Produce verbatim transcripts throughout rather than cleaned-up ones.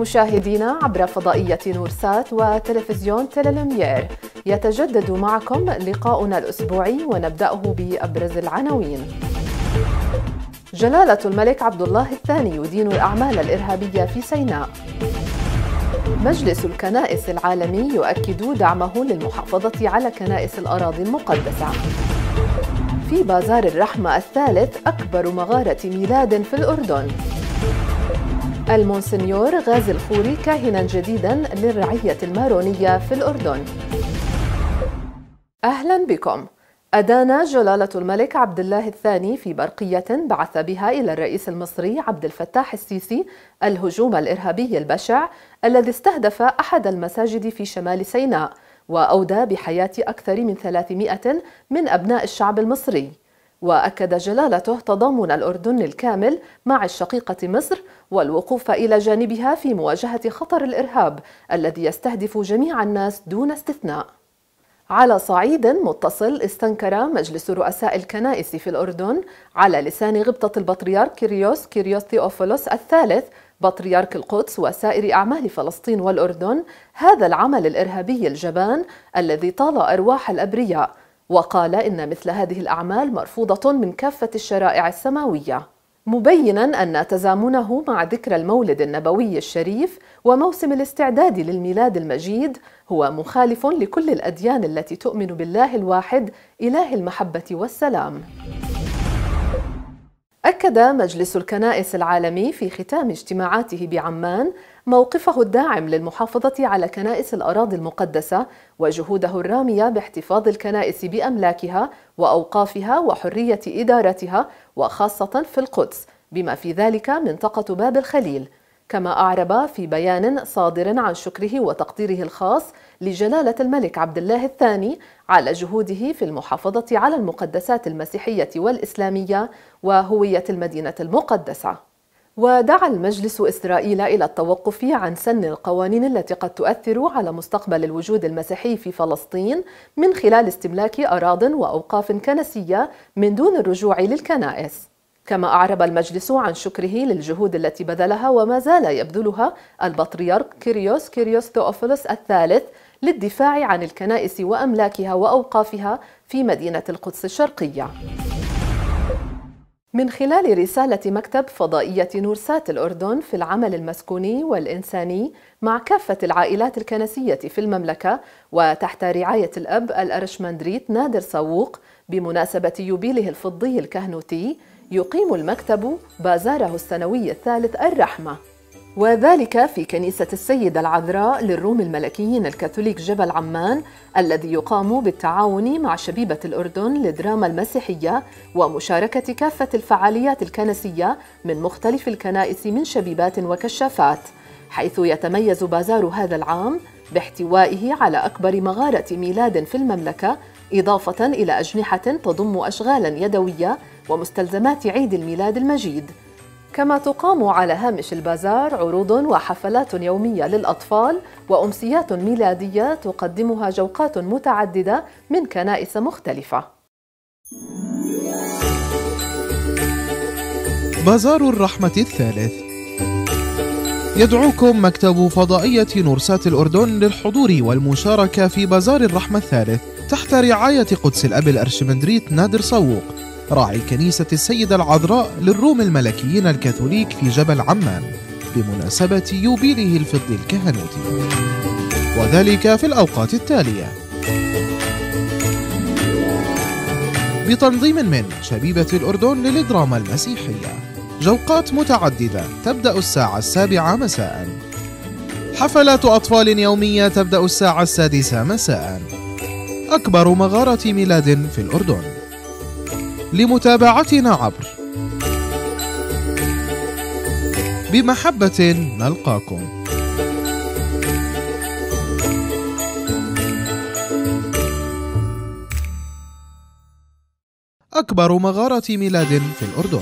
مشاهدينا عبر فضائية نورسات وتلفزيون تيليلوميير، يتجدد معكم لقاؤنا الأسبوعي ونبدأه بأبرز العناوين. جلالة الملك عبد الله الثاني يدين الأعمال الإرهابية في سيناء. مجلس الكنائس العالمي يؤكد دعمه للمحافظة على كنائس الأراضي المقدسة. في بازار الرحمة الثالث أكبر مغارة ميلاد في الأردن. المونسنيور غازي الخوري كاهناً جديداً للرعية المارونية في الأردن. أهلاً بكم. أدان جلالة الملك عبد الله الثاني في برقية بعث بها إلى الرئيس المصري عبد الفتاح السيسي الهجوم الإرهابي البشع الذي استهدف أحد المساجد في شمال سيناء وأودى بحياة أكثر من ثلاثمائة من أبناء الشعب المصري. وأكد جلالته تضامن الأردن الكامل مع الشقيقة مصر والوقوف إلى جانبها في مواجهة خطر الإرهاب الذي يستهدف جميع الناس دون استثناء. على صعيد متصل، استنكر مجلس رؤساء الكنائس في الأردن على لسان غبطة البطريرك كيريوس كيريوس ثيوفيلوس الثالث بطريرك القدس وسائر أعمال فلسطين والأردن هذا العمل الإرهابي الجبان الذي طال أرواح الأبرياء، وقال إن مثل هذه الأعمال مرفوضة من كافة الشرائع السماوية، مبيناً أن تزامنه مع ذكرى المولد النبوي الشريف وموسم الاستعداد للميلاد المجيد هو مخالف لكل الأديان التي تؤمن بالله الواحد إله المحبة والسلام. أكد مجلس الكنائس العالمي في ختام اجتماعاته بعمان موقفه الداعم للمحافظة على كنائس الأراضي المقدسة وجهوده الرامية باحتفاظ الكنائس بأملاكها وأوقافها وحرية إدارتها وخاصة في القدس بما في ذلك منطقة باب الخليل، كما أعرب في بيان صادر عن شكره وتقديره الخاص لجلالة الملك عبد الله الثاني على جهوده في المحافظة على المقدسات المسيحية والإسلامية وهوية المدينة المقدسة. ودعا المجلس إسرائيل إلى التوقف عن سن القوانين التي قد تؤثر على مستقبل الوجود المسيحي في فلسطين من خلال استملاك أراضٍ وأوقاف كنسية من دون الرجوع للكنائس. كما أعرب المجلس عن شكره للجهود التي بذلها وما زال يبذلها البطريرك كيريوس كيريوس ثيوفيلوس الثالث للدفاع عن الكنائس وأملاكها وأوقافها في مدينة القدس الشرقية. من خلال رسالة مكتب فضائية نورسات الأردن في العمل المسكوني والإنساني مع كافة العائلات الكنسية في المملكة وتحت رعاية الأب الأرشمندريت نادر صووق بمناسبة يوبيله الفضي الكهنوتي، يقيم المكتب بازاره السنوي الثالث الرحمة، وذلك في كنيسة السيدة العذراء للروم الملكيين الكاثوليك جبل عمان، الذي يقام بالتعاون مع شبيبة الأردن للدراما المسيحية ومشاركة كافة الفعاليات الكنسية من مختلف الكنائس من شبيبات وكشافات، حيث يتميز بازار هذا العام باحتوائه على أكبر مغارة ميلاد في المملكة، إضافة إلى أجنحة تضم أشغالا يدوية ومستلزمات عيد الميلاد المجيد. كما تقام على هامش البازار عروض وحفلات يومية للأطفال وأمسيات ميلادية تقدمها جوقات متعددة من كنائس مختلفة. بازار الرحمة الثالث. يدعوكم مكتب فضائية نورسات الأردن للحضور والمشاركة في بازار الرحمة الثالث تحت رعاية قدس الأب الأرشمندريت نادر صووق راعي كنيسة السيدة العذراء للروم الملكيين الكاثوليك في جبل عمان بمناسبة يوبيله الفضي الكهنوتي، وذلك في الأوقات التالية: بتنظيم من شبيبة الأردن للدراما المسيحية، جوقات متعددة تبدأ الساعة السابعة مساء، حفلات أطفال يومية تبدأ الساعة السادسة مساء، أكبر مغارة ميلاد في الأردن. لمتابعتنا عبر بمحبة نلقاكم. أكبر مغارة ميلاد في الأردن.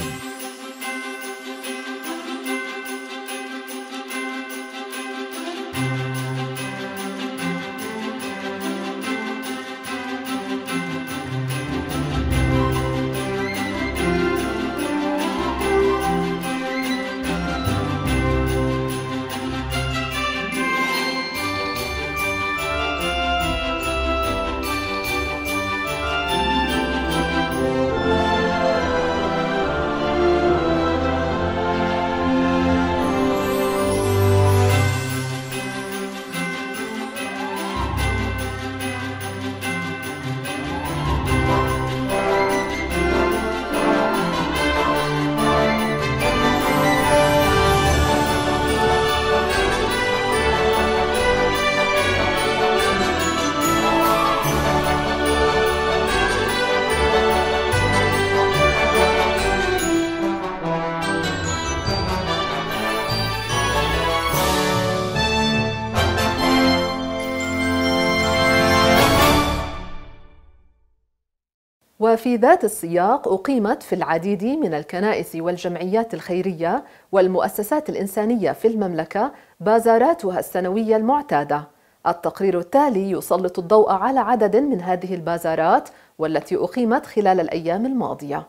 وفي ذات السياق أقيمت في العديد من الكنائس والجمعيات الخيرية والمؤسسات الإنسانية في المملكة بازاراتها السنوية المعتادة. التقرير التالي يسلط الضوء على عدد من هذه البازارات والتي أقيمت خلال الأيام الماضية.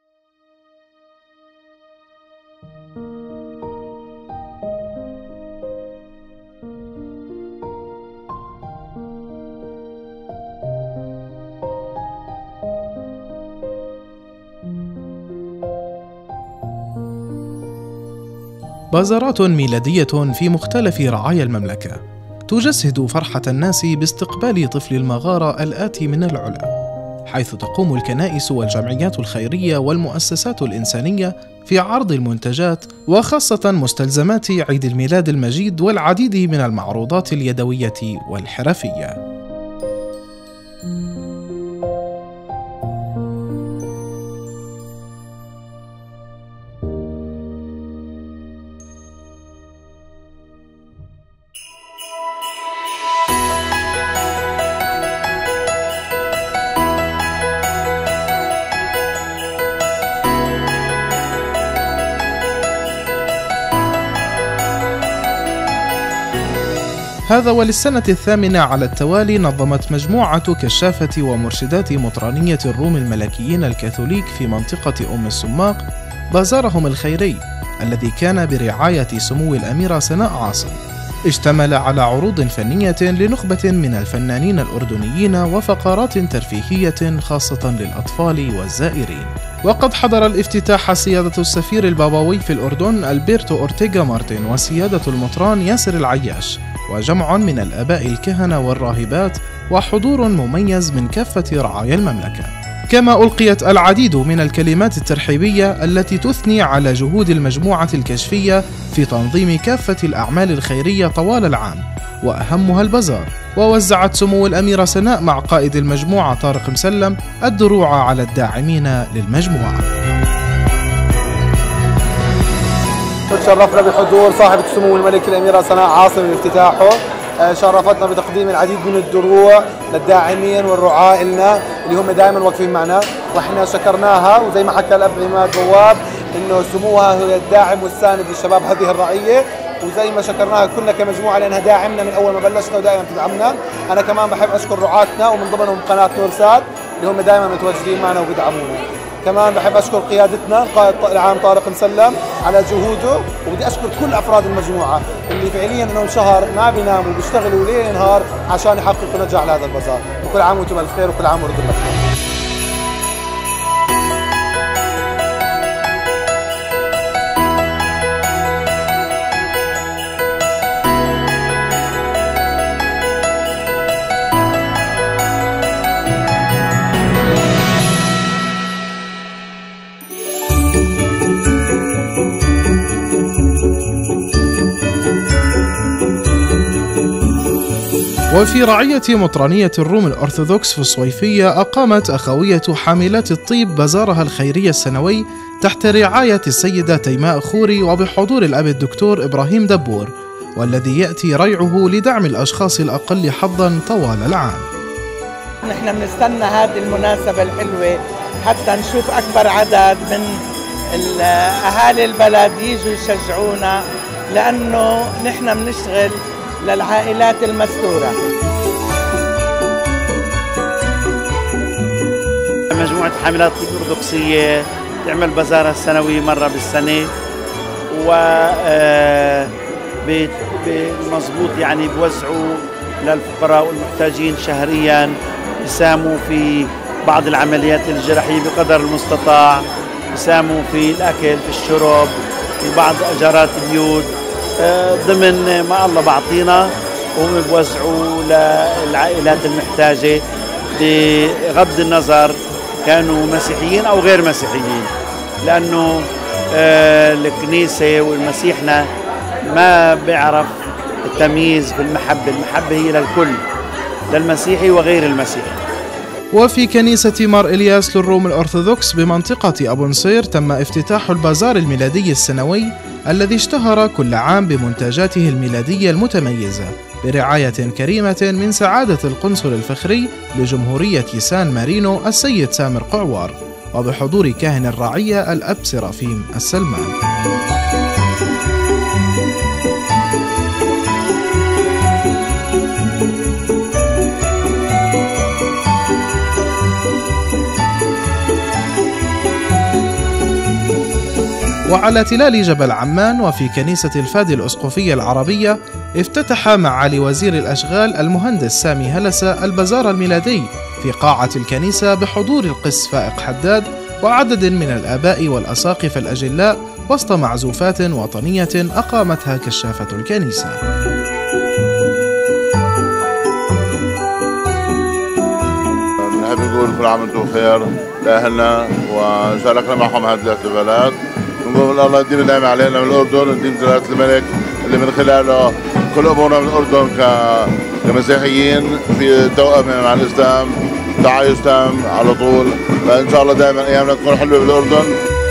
بازارات ميلادية في مختلف رعايا المملكة تجسد فرحة الناس باستقبال طفل المغارة الآتي من العلا، حيث تقوم الكنائس والجمعيات الخيرية والمؤسسات الإنسانية في عرض المنتجات وخاصة مستلزمات عيد الميلاد المجيد والعديد من المعروضات اليدوية والحرفية. هذا وللسنة الثامنة على التوالي نظمت مجموعة كشافة ومرشدات مطرانية الروم الملكيين الكاثوليك في منطقة أم السماق بازارهم الخيري الذي كان برعاية سمو الأميرة سناء عاصم. اشتمل على عروض فنية لنخبة من الفنانين الأردنيين وفقرات ترفيهية خاصة للأطفال والزائرين. وقد حضر الافتتاح سيادة السفير البابوي في الأردن ألبرتو أورتيغا مارتن وسيادة المطران ياسر العياش وجمع من الآباء الكهنة والراهبات وحضور مميز من كافة رعايا المملكة. كما ألقيت العديد من الكلمات الترحيبية التي تثني على جهود المجموعة الكشفية في تنظيم كافة الأعمال الخيرية طوال العام وأهمها البازار. ووزعت سمو الأميرة سناء مع قائد المجموعة طارق مسلم الدروع على الداعمين للمجموعة. تشرفنا بحضور صاحبة السمو الملك الأميرة سناء عاصم لافتتاحه. شرفتنا بتقديم العديد من الدروع للداعمين والرعاة لنا اللي هم دائما واقفين معنا، واحنا شكرناها. وزي ما حكى الأب عماد بواب انه سموها هي الداعم والساند للشباب هذه الرعية، وزي ما شكرناها كلنا كمجموعة لأنها داعمنا من أول ما بلشنا ودائما تدعمنا. أنا كمان بحب أشكر رعاتنا ومن ضمنهم قناة نورسات اللي هم دائما متواجدين معنا وبيدعمونا. كمان بحب أشكر قيادتنا القائد العام طارق مسلم على جهوده، وبدي أشكر كل أفراد المجموعة اللي فعليا إنهم شهر ما بيناموا وبيشتغلوا ليل نهار عشان يحققوا نجاح لهذا البازار. وكل عام وأنتم بألف خير وكل عام وأردن بخير. وفي رعية مطرانية الروم الأرثوذكس في الصويفية أقامت أخوية حاملات الطيب بازارها الخيري السنوي تحت رعاية السيدة تيماء خوري وبحضور الأب الدكتور إبراهيم دبور، والذي يأتي ريعه لدعم الأشخاص الأقل حظاً طوال العام. نحن بنستنى هذه المناسبة الحلوة حتى نشوف أكبر عدد من أهالي البلد يجوا يشجعونا، لأنه نحن بنشتغل للعائلات المستورة. مجموعة حاملات الطب الأرثوذكسية تعمل بازارها السنوي مرة بالسنة، و مظبوط يعني بوزعوا للفقراء والمحتاجين شهريا، يساهموا في بعض العمليات الجراحية بقدر المستطاع، يساهموا في الأكل في الشرب في بعض أجارات البيوت ضمن ما الله بعطينا، وهم بوزعوا للعائلات المحتاجة بغض النظر كانوا مسيحيين أو غير مسيحيين، لأنه الكنيسة والمسيحنا ما بيعرف التمييز في المحبة. المحبة هي للكل، للمسيحي وغير المسيحي. وفي كنيسة مار إلياس للروم الأرثوذكس بمنطقة أبو نصير تم افتتاح البازار الميلادي السنوي الذي اشتهر كل عام بمنتجاته الميلادية المتميزة برعاية كريمة من سعادة القنصل الفخري لجمهورية سان مارينو السيد سامر قعوار، وبحضور كاهن الرعية الأب سرافيم السلمان. وعلى تلال جبل عمان وفي كنيسة الفادي الأسقفية العربية افتتح معالي وزير الأشغال المهندس سامي هلسة البازار الميلادي في قاعة الكنيسة بحضور القس فائق حداد وعدد من الآباء والأساقفة الأجلاء وسط معزوفات وطنية أقامتها كشافة الكنيسة. نحب نقول كل عام وانتم بخير لأهلنا وشاركنا معهم هذه الاحتفالات. نقول الله يديم النعمة علينا من الأردن، يديم جلالة الملك اللي من خلاله كل أمورنا من الأردن كمسيحيين في توأم مع الإسلام، تعايش تام على طول، فإن شاء الله دائما أيامنا تكون حلوة بالأردن.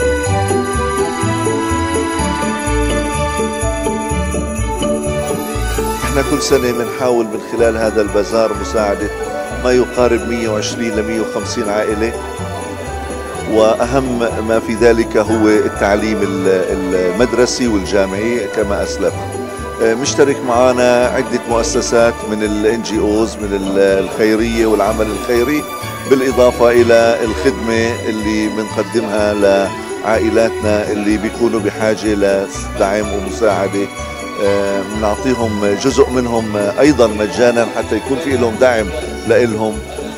احنا كل سنة بنحاول من خلال هذا البازار مساعدة ما يقارب مئة وعشرين ل مئة وخمسين عائلة، وأهم ما في ذلك هو التعليم المدرسي والجامعي كما أسلف. مشترك معنا عدة مؤسسات من الان جي اوز من الخيرية والعمل الخيري، بالإضافة إلى الخدمة اللي بنقدمها لعائلاتنا اللي بيكونوا بحاجة لدعم ومساعدة. بنعطيهم جزء منهم أيضا مجانا حتى يكون في لهم دعم لإلهم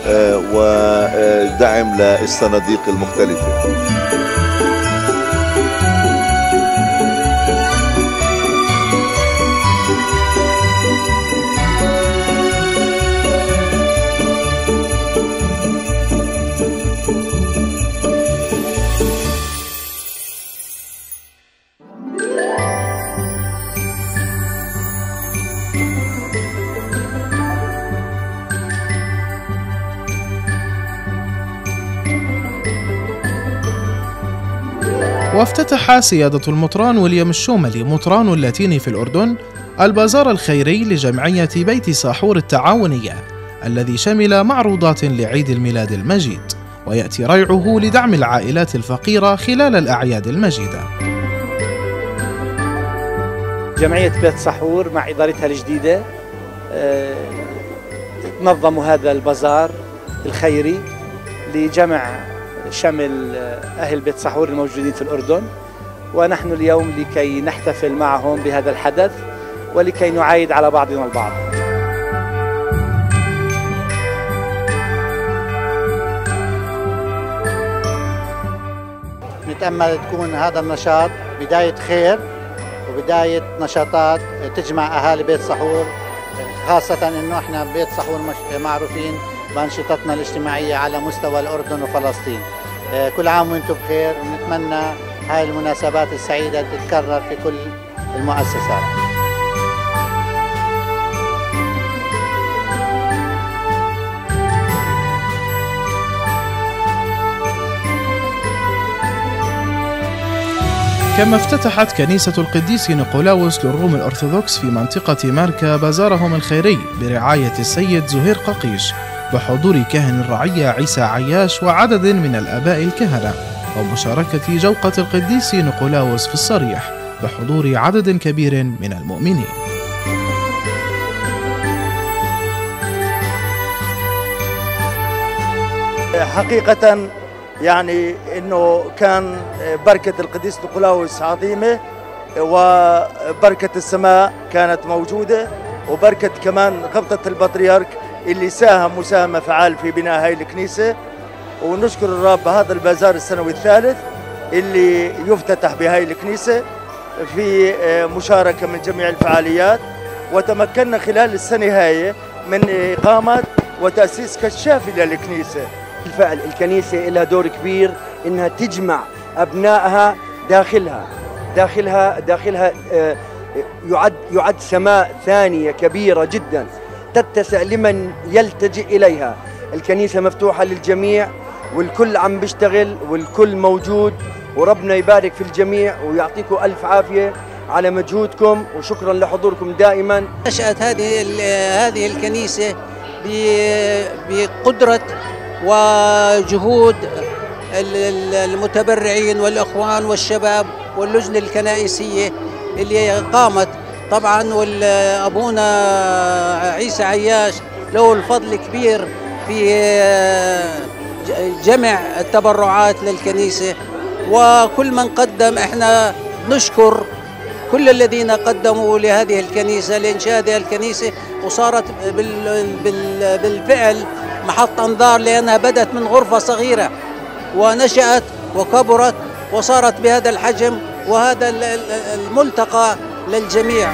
ودعم للصناديق المختلفة. وافتتح سيادة المطران ويليام الشوملي مطران اللاتيني في الأردن البازار الخيري لجمعية بيت ساحور التعاونية، الذي شمل معروضات لعيد الميلاد المجيد، ويأتي ريعه لدعم العائلات الفقيرة خلال الأعياد المجيدة. جمعية بيت ساحور مع إدارتها الجديدة نظموا هذا البازار الخيري لجمع شمل أهل بيت ساحور الموجودين في الأردن، ونحن اليوم لكي نحتفل معهم بهذا الحدث ولكي نعايد على بعضنا البعض. نتأمل تكون هذا النشاط بداية خير وبداية نشاطات تجمع أهالي بيت ساحور، خاصة إنه إحنا بيت ساحور معروفين بأنشطتنا الاجتماعية على مستوى الأردن وفلسطين. كل عام وانتم بخير، ونتمنى هاي المناسبات السعيدة تتكرر في كل المؤسسات. كما افتتحت كنيسة القديس نيقولاوس للروم الأرثوذكس في منطقة ماركا بازارهم الخيري برعاية السيد زهير ققيش بحضور كاهن الرعية عيسى عياش وعدد من الآباء الكهنة، ومشاركة جوقة القديس نيقولاوس في الصريح بحضور عدد كبير من المؤمنين. حقيقة يعني انه كان بركة القديس نيقولاوس عظيمة، وبركة السماء كانت موجودة، وبركة كمان غبطة البطريرك اللي ساهم مساهمة فعال في بناء هاي الكنيسة. ونشكر الرب بهذا البازار السنوي الثالث اللي يفتتح بهاي الكنيسة في مشاركة من جميع الفعاليات، وتمكنا خلال السنة هاي من إقامة وتأسيس كشافي للكنيسة. بالفعل الكنيسة لها دور كبير إنها تجمع أبنائها داخلها داخلها داخلها يعد يعد سماء ثانية كبيرة جدا تتسع لمن يلتجئ إليها. الكنيسة مفتوحة للجميع والكل عم بيشتغل والكل موجود، وربنا يبارك في الجميع ويعطيكم ألف عافية على مجهودكم، وشكرا لحضوركم دائما. نشأت هذه هذه الكنيسة بقدرة وجهود المتبرعين والإخوان والشباب واللجنة الكنائسية اللي قامت طبعا، وأبونا عيسى عياش له الفضل كبير في جمع التبرعات للكنيسة، وكل من قدم احنا نشكر كل الذين قدموا لهذه الكنيسة لإنشاء هذه الكنيسة، وصارت بالفعل محط أنظار، لأنها بدأت من غرفة صغيرة ونشأت وكبرت وصارت بهذا الحجم وهذا الملتقى للجميع.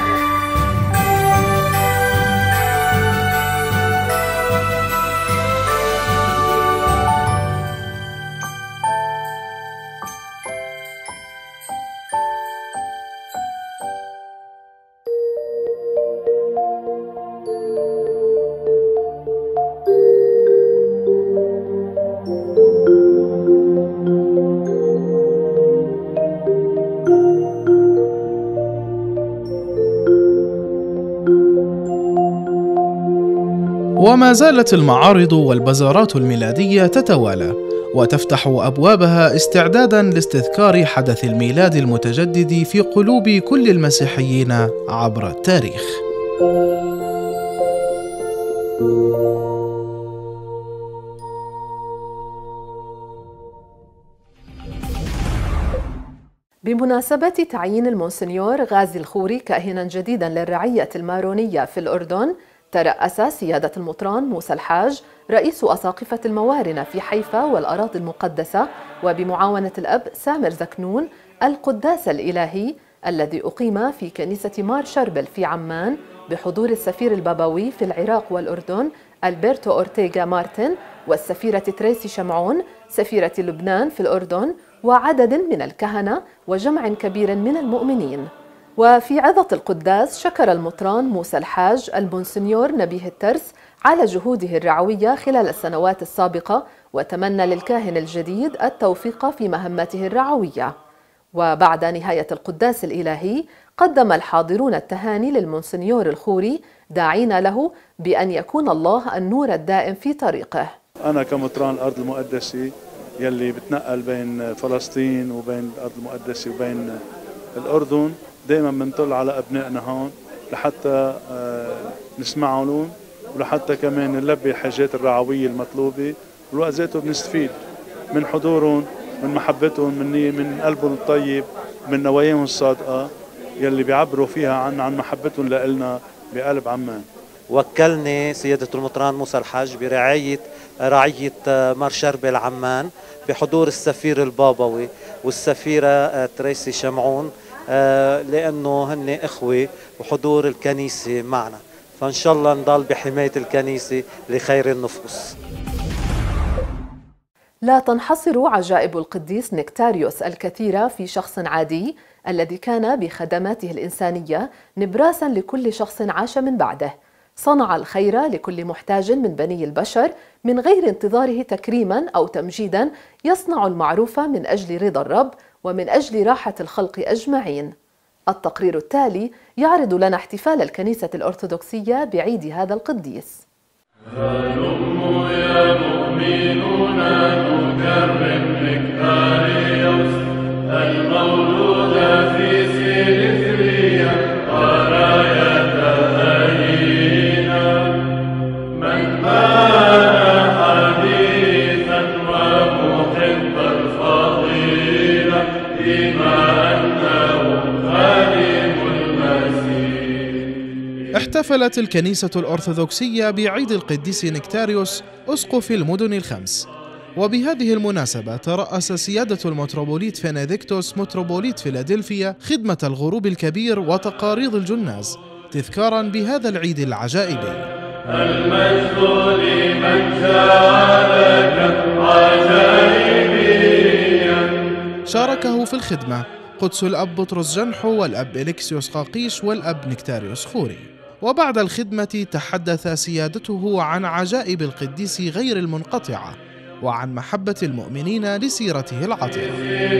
وما زالت المعارض والبازارات الميلادية تتوالى وتفتح أبوابها استعدادا لاستذكار حدث الميلاد المتجدد في قلوب كل المسيحيين عبر التاريخ. بمناسبة تعيين المونسنيور غازي الخوري كاهنا جديدا للرعية المارونية في الأردن، ترأس سيادة المطران موسى الحاج رئيس أساقفة الموارنة في حيفا والأراضي المقدسة وبمعاونة الأب سامر زكنون القداس الإلهي الذي أقيم في كنيسة مار شربل في عمان بحضور السفير البابوي في العراق والأردن ألبرتو أورتيغا مارتن والسفيرة تريسي شمعون سفيرة لبنان في الأردن وعدد من الكهنة وجمع كبير من المؤمنين. وفي عظة القداس شكر المطران موسى الحاج المونسنيور نبيه الترس على جهوده الرعوية خلال السنوات السابقة، وتمنى للكاهن الجديد التوفيق في مهمته الرعوية. وبعد نهاية القداس الإلهي قدم الحاضرون التهاني للمونسنيور الخوري داعين له بأن يكون الله النور الدائم في طريقه. أنا كمطران الأرض المقدسة يلي بتنقل بين فلسطين وبين الأرض المقدسة وبين الأردن، دائما بنطل على أبنائنا هون لحتى نسمعهم لهم ولحتى كمان نلبي الحاجات الرعوية المطلوبة، والوقت ذاته بنستفيد من حضورهم، من محبتهم، من من قلبهم الطيب، من نواياهم الصادقة يلي بيعبروا فيها عن عن محبتهم لإلنا بقلب عمان. وكلني سيادة المطران موسى الحاج برعاية رعية مار شربل عمان بحضور السفير البابوي والسفيرة تريسي شمعون، لأنه هن إخوة وحضور الكنيسة معنا، فإن شاء الله نضل بحماية الكنيسة لخير النفوس. لا تنحصر عجائب القديس نكتاريوس الكثيرة في شخص عادي الذي كان بخدماته الإنسانية نبراسا لكل شخص عاش من بعده. صنع الخير لكل محتاج من بني البشر من غير انتظاره تكريما أو تمجيدا، يصنع المعروف من أجل رضا الرب ومن أجل راحة الخلق أجمعين. التقرير التالي يعرض لنا احتفال الكنيسة الأرثوذكسية بعيد هذا القديس. هلموا يا مؤمنون نكرم نكتاريوس المولود في سيليسريا وراية أهينا، من كان حديثا ومحب الفضيلة بما أنه خادم المسيح. احتفلت الكنيسة الأرثوذكسية بعيد القديس نكتاريوس أسقف المدن الخمس، وبهذه المناسبة ترأس سيادة المتروبوليت فينيديكتوس متروبوليت فيلادلفيا خدمة الغروب الكبير وتقاريض الجناز تذكارا بهذا العيد العجائبي. المجد لمن شارك عجائبيا. شاركه في الخدمة قدس الأب بطرس جنحو والأب إليكسيوس قاقيش والأب نكتاريوس خوري. وبعد الخدمة تحدث سيادته عن عجائب القديس غير المنقطعة وعن محبة المؤمنين لسيرته العطرة.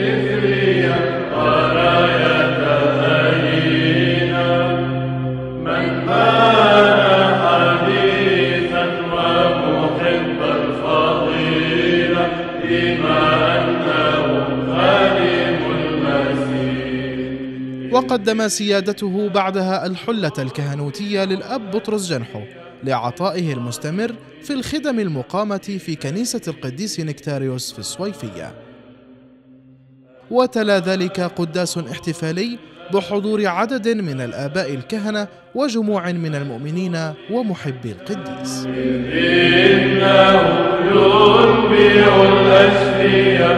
وقدم سيادته بعدها الحلة الكهنوتية للأب بطرس جنحو لعطائه المستمر في الخدم المقامة في كنيسة القديس نكتاريوس في الصويفية. وتلا ذلك قداس احتفالي بحضور عدد من الآباء الكهنة وجموع من المؤمنين ومحبي القديس. إنه ينبع الأشقياء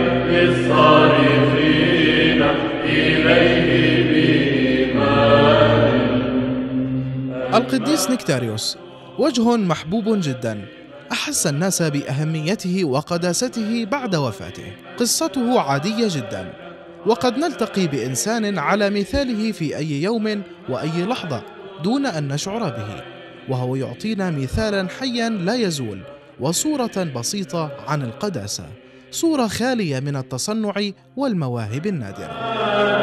للصارخين إليه بإيمان. القديس نكتاريوس وجه محبوب جدا، أحس الناس بأهميته وقداسته بعد وفاته. قصته عادية جدا، وقد نلتقي بإنسان على مثاله في أي يوم وأي لحظة دون أن نشعر به، وهو يعطينا مثالا حيا لا يزول وصورة بسيطة عن القداسة، صورة خالية من التصنع والمواهب النادرة.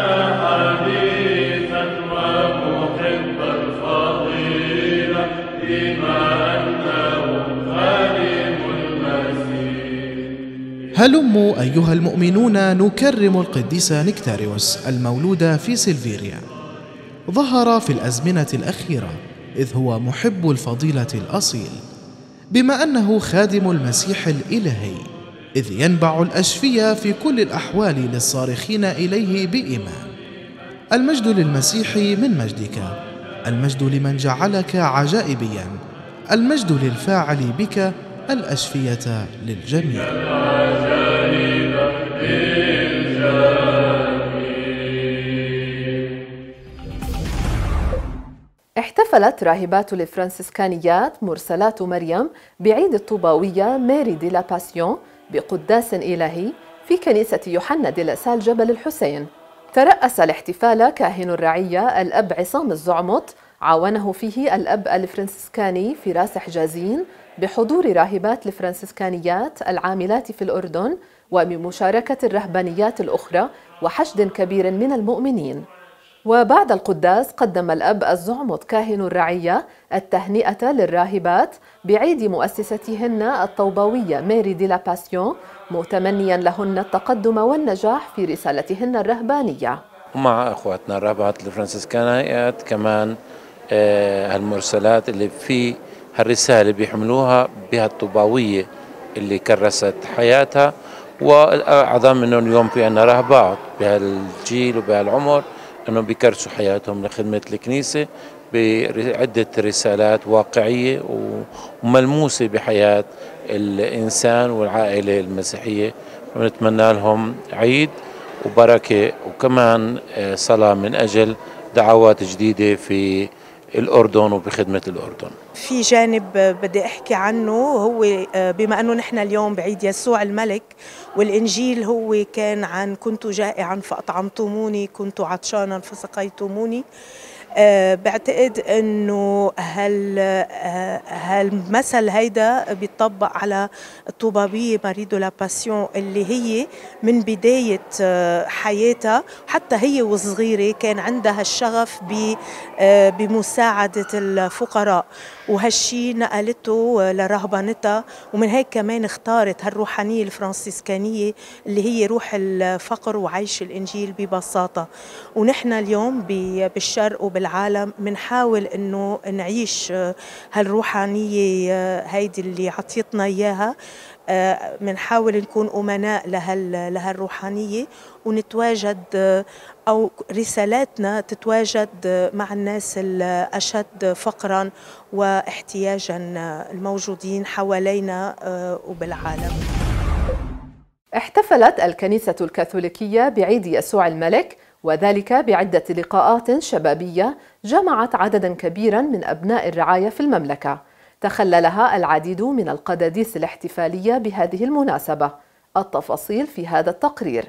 هلموا أيها المؤمنون نكرم القديس نكتاريوس المولود في سيلفيريا. ظهر في الأزمنة الأخيرة إذ هو محب الفضيلة الأصيل، بما أنه خادم المسيح الإلهي، إذ ينبع الأشفياء في كل الأحوال للصارخين إليه بإيمان. المجد للمسيح من مجدك، المجد لمن جعلك عجائبيا، المجد للفاعل بك، الأشفية للجميع. احتفلت راهبات الفرنسيسكانيات مرسلات مريم بعيد الطوباوية ميري دي لا باسيون بقداس إلهي في كنيسة يوحنا دي لاسال جبل الحسين. ترأس الاحتفال كاهن الرعية الأب عصام الزعمط، عاونه فيه الأب الفرنسيسكاني فراس حجازين بحضور راهبات الفرنسيسكانيات العاملات في الأردن وبمشاركة الرهبانيات الأخرى وحشد كبير من المؤمنين. وبعد القداس قدم الأب الزعمط كاهن الرعية التهنئة للراهبات بعيد مؤسستهن الطوباوية ميري دي لا باسيون، متمنيا لهن التقدم والنجاح في رسالتهن الرهبانية. ومع أخواتنا الراهبات الفرنسيسكانيات كمان آه هالمرسلات اللي في هالرسالة بيحملوها بها الطوباوية اللي كرست حياتها، وأعظم منهم اليوم في عنا راهبات بهالجيل وبهالعمر أنهم بيكرسوا حياتهم لخدمة الكنيسة بعدة رسالات واقعية وملموسة بحياة الإنسان والعائلة المسيحية. ونتمنى لهم عيد وبركة، وكمان صلاة من أجل دعوات جديدة في الأردن وبخدمة الأردن. في جانب بدي أحكي عنه، هو بما أنه نحن اليوم بعيد يسوع الملك، والإنجيل هو كان عن كنت جائعا فأطعمتموني، كنت عطشانا فسقيتموني. أه بعتقد انه هال هالمثل هيدا بيطبق على الطوباوية ماري دو لا باسيون اللي هي من بداية حياتها حتى هي وصغيرة كان عندها الشغف بمساعدة الفقراء، وهالشي نقلته لرهبانتها، ومن هيك كمان اختارت هالروحانية الفرنسيسكانية اللي هي روح الفقر وعيش الإنجيل ببساطة. ونحن اليوم بالشرق وبالعالم منحاول انه نعيش هالروحانية هيدي اللي عطيتنا اياها، منحاول نكون أمناء لهال لهالروحانية ونتواجد أو رسالاتنا تتواجد مع الناس الأشد فقرا واحتياجا الموجودين حوالينا وبالعالم. احتفلت الكنيسة الكاثوليكية بعيد يسوع الملك، وذلك بعدة لقاءات شبابية جمعت عددا كبيرا من أبناء الرعاية في المملكة، تخللها العديد من القداديس الاحتفالية بهذه المناسبة. التفاصيل في هذا التقرير.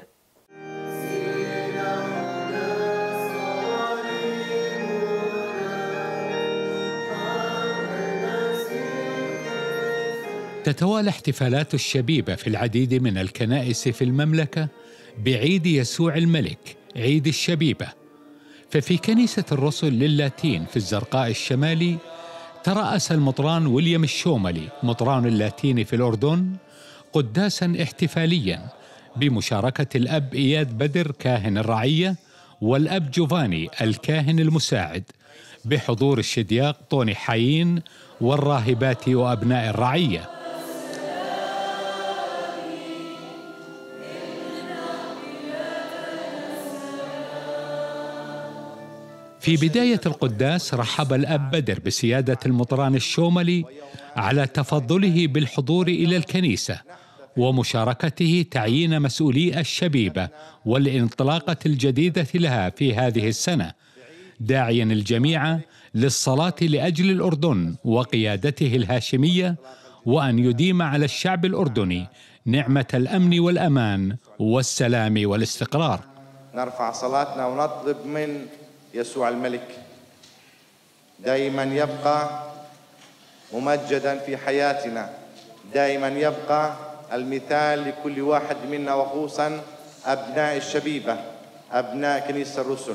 تتوالى احتفالات الشبيبة في العديد من الكنائس في المملكة بعيد يسوع الملك عيد الشبيبة. ففي كنيسة الرسل للاتين في الزرقاء الشمالي ترأس المطران ويليام الشوملي مطران اللاتين في الأردن قداسا احتفاليا بمشاركة الأب إياد بدر كاهن الرعية والأب جوفاني الكاهن المساعد، بحضور الشدياق طوني حايين والراهبات وأبناء الرعية. في بداية القداس رحب الأب بدر بسيادة المطران الشوملي على تفضله بالحضور إلى الكنيسة ومشاركته تعيين مسؤولي الشبيبة والانطلاقة الجديدة لها في هذه السنة، داعيا الجميع للصلاة لأجل الأردن وقيادته الهاشمية، وأن يديم على الشعب الأردني نعمة الأمن والأمان والسلام والاستقرار. نرفع صلاتنا ونطلب من يسوع الملك دائما يبقى ممجدا في حياتنا، دائما يبقى المثال لكل واحد منا، وخصوصا أبناء الشبيبة، أبناء كنيسة الرسل،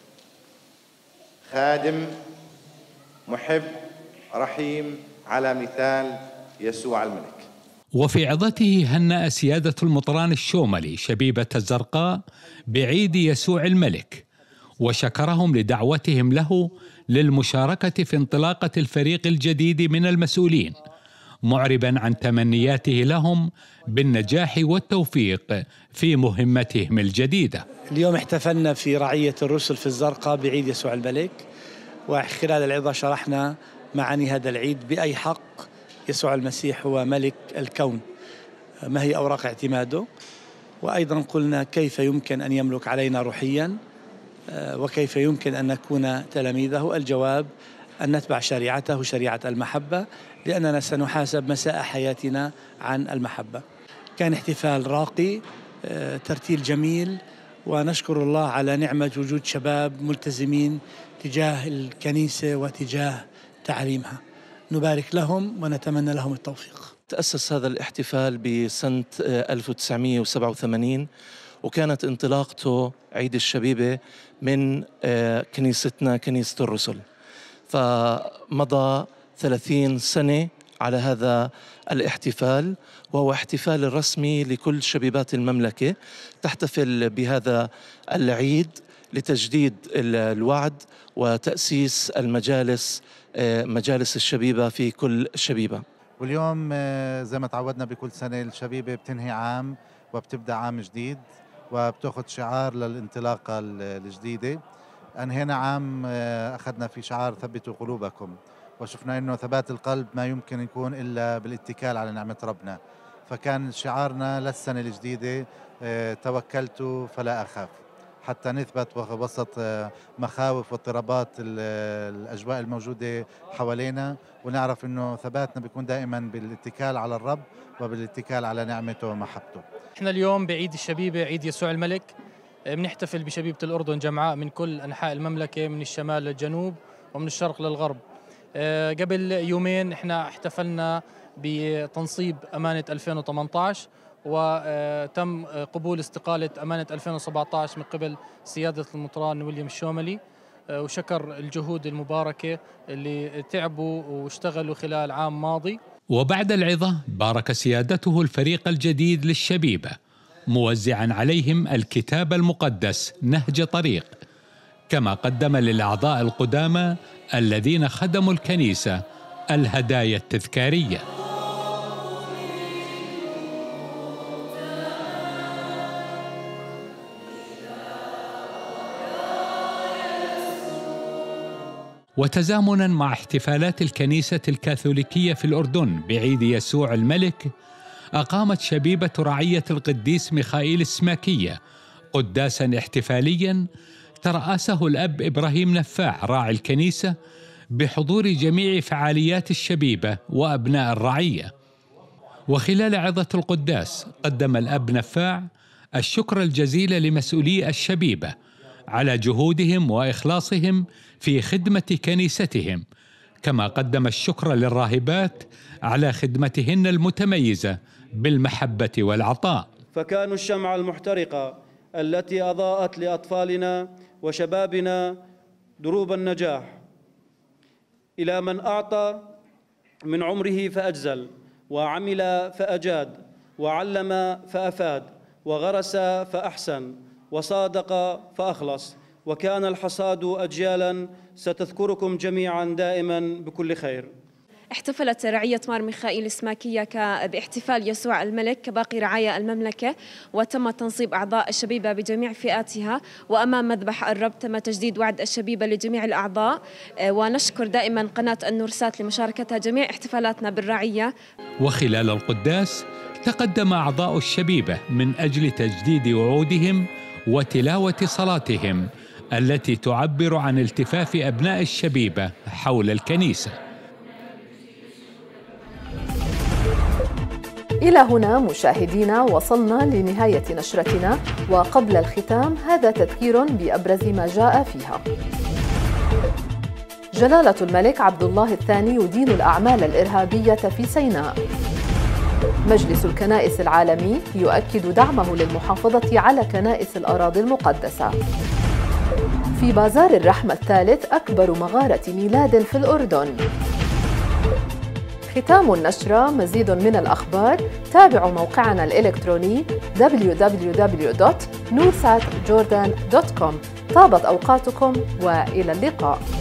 خادم محب رحيم على مثال يسوع الملك. وفي عظته هنأ سيادة المطران الشوملي شبيبة الزرقاء بعيد يسوع الملك، وشكرهم لدعوتهم له للمشاركة في انطلاقة الفريق الجديد من المسؤولين، معربا عن تمنياته لهم بالنجاح والتوفيق في مهمتهم الجديدة. اليوم احتفلنا في رعية الرسل في الزرقاء بعيد يسوع الملك، وخلال العظة شرحنا معاني هذا العيد بأي حق يسوع المسيح هو ملك الكون، ما هي أوراق اعتماده، وأيضا قلنا كيف يمكن أن يملك علينا روحيا وكيف يمكن أن نكون تلاميذه. الجواب أن نتبع شريعته، شريعة المحبة، لأننا سنحاسب مساء حياتنا عن المحبة. كان احتفال راقي، ترتيل جميل، ونشكر الله على نعمة وجود شباب ملتزمين تجاه الكنيسة وتجاه تعليمها. نبارك لهم ونتمنى لهم التوفيق. تأسس هذا الاحتفال بسنة ألف وتسعمئة وسبعة وثمانين، وكانت انطلاقته عيد الشبيبة من كنيستنا كنيسة الرسل، فمضى ثلاثين سنة على هذا الاحتفال، وهو احتفال رسمي لكل شبيبات المملكة تحتفل بهذا العيد لتجديد الوعد وتأسيس المجالس، مجالس الشبيبة في كل شبيبة. واليوم زي ما تعودنا بكل سنة الشبيبة بتنهي عام وبتبدأ عام جديد، وبتاخذ شعار للانطلاقة الجديدة. أنهينا عام أخذنا في شعار ثبتوا قلوبكم، وشفنا أنه ثبات القلب ما يمكن يكون إلا بالاتكال على نعمة ربنا، فكان شعارنا للسنة الجديدة توكلت فلا أخاف، حتى نثبت وسط مخاوف واضطرابات الأجواء الموجودة حوالينا، ونعرف أنه ثباتنا بيكون دائما بالاتكال على الرب وبالاتكال على نعمته ومحبته. احنا اليوم بعيد الشبيبة، عيد يسوع الملك، بنحتفل بشبيبة الأردن جمعاء من كل أنحاء المملكة، من الشمال للجنوب ومن الشرق للغرب. قبل يومين احنا احتفلنا بتنصيب أمانة ألفين وثمانية عشر، وتم قبول استقالة أمانة ألفين وسبعة عشر من قبل سيادة المطران ويليام الشوملي، وشكر الجهود المباركة اللي تعبوا واشتغلوا خلال عام ماضي. وبعد العظة بارك سيادته الفريق الجديد للشبيبة، موزعا عليهم الكتاب المقدس نهج طريق، كما قدم للأعضاء القدامى الذين خدموا الكنيسة الهدايا التذكارية. وتزامنا مع احتفالات الكنيسة الكاثوليكية في الأردن بعيد يسوع الملك، أقامت شبيبة رعية القديس ميخائيل السماكية قداسا احتفاليا ترأسه الأب إبراهيم نفاع راعي الكنيسة، بحضور جميع فعاليات الشبيبة وأبناء الرعية. وخلال عظة القداس قدم الأب نفاع الشكر الجزيل لمسؤولي الشبيبة على جهودهم وإخلاصهم في خدمة كنيستهم، كما قدم الشكر للراهبات على خدمتهن المتميزة بالمحبة والعطاء. فكانوا الشمعة المحترقة التي أضاءت لأطفالنا وشبابنا دروب النجاح، إلى من أعطى من عمره فأجزل، وعمل فأجاد، وعلم فأفاد، وغرس فأحسن، وصادق فأخلص، وكان الحصاد أجيالا ستذكركم جميعا دائما بكل خير. احتفلت رعية مار ميخائيل السماكية باحتفال يسوع الملك كباقي رعايا المملكة، وتم تنصيب أعضاء الشبيبة بجميع فئاتها، وأمام مذبح الرب تم تجديد وعد الشبيبة لجميع الأعضاء، ونشكر دائما قناة النورسات لمشاركتها جميع احتفالاتنا بالرعية. وخلال القداس تقدم أعضاء الشبيبة من أجل تجديد وعودهم وتلاوة صلاتهم التي تعبر عن التفاف أبناء الشبيبة حول الكنيسة. إلى هنا مشاهدينا وصلنا لنهاية نشرتنا، وقبل الختام هذا تذكير بأبرز ما جاء فيها. جلالة الملك عبد الله الثاني يدين الأعمال الإرهابية في سيناء. مجلس الكنائس العالمي يؤكد دعمه للمحافظة على كنائس الأراضي المقدسة. في بازار الرحمة الثالث أكبر مغارة ميلاد في الأردن. ختام النشرة مزيد من الأخبار، تابعوا موقعنا الإلكتروني دبليو دبليو دبليو دوت نورسات جوردان دوت كوم. طابت أوقاتكم وإلى اللقاء.